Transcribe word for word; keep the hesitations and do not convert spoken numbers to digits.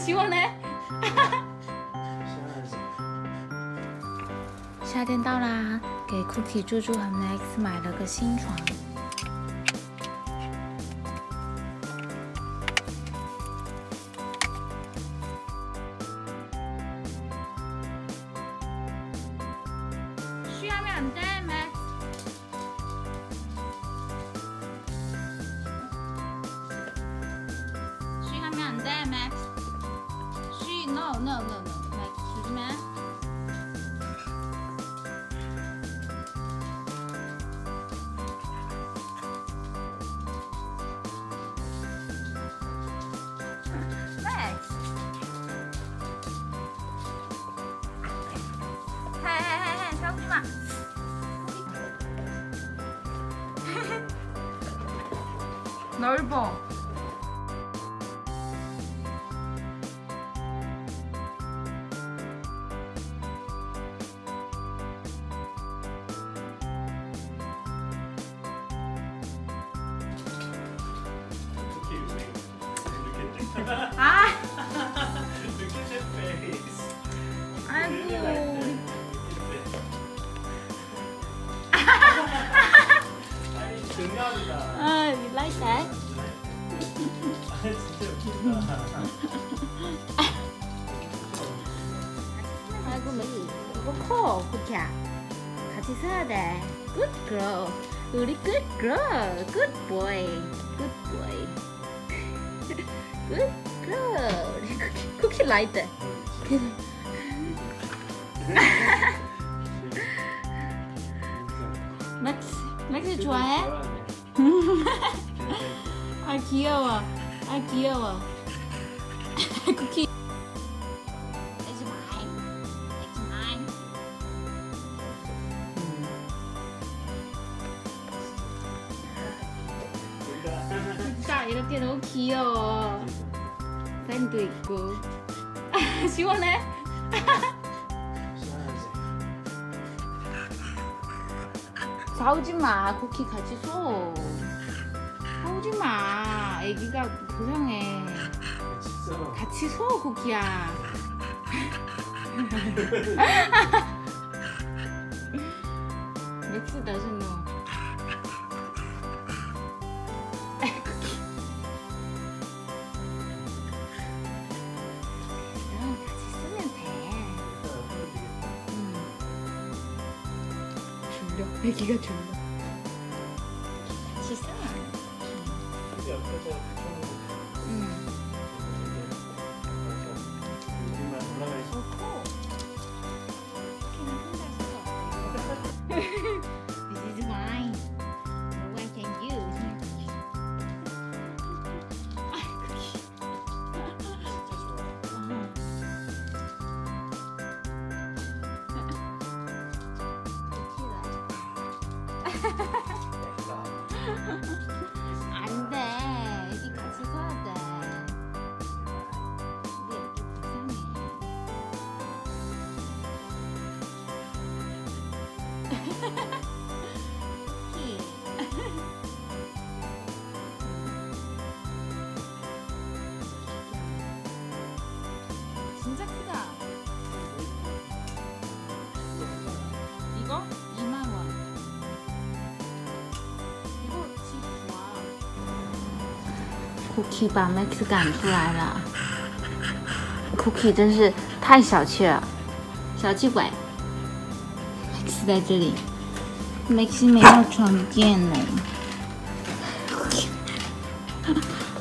시원해? 夏天到啦，给 Cookie、猪猪和 Max 买了个新床。쉬하면 안 돼, Max. 쉬하면 안 돼, Max. 쉬, no, no, no, no. Max, 조심해. Max. 헤헤헤헤, 싸우지 마. 넓어. 아! Look at your face. 아이고. 아니 중요하다. 아, you like that? 아 진짜 웃긴다. 아이고, 메이. 이거 커, 쿠키야. 같이 써야 돼. Good girl. 우리 good girl. Good boy. Good boy. Good girl. 쿠키, 쿠키 like that. 맥스, 맥스 좋아해? 아 귀여워. 아 귀여워. 쿠키. It's mine. It's mine. 진짜 이렇게 너무 귀여워. 팬도 있고. 아, 시원해? 싸우지 마. 쿠키 같이 줘. 싸우지 마. 애기가 불쌍해. 같이 줘, 쿠키야. 맥스 doesn't know. 쿠키. 그럼 같이 쓰면 돼. 응. 졸려. 애기가 졸려. 같이 쓰면 안 돼. 응. This is mine. No one can use. 안 돼. 애기 같이 서야 돼. 우리 애기 불쌍해. 쿠키. 진짜 크다. 이거 이만 원. 이거 진짜 좋아. 쿠키把 Max 赶出来了。Cookie 真是太小气了，小气鬼。Max 在这里 ，Max 没有床垫呢。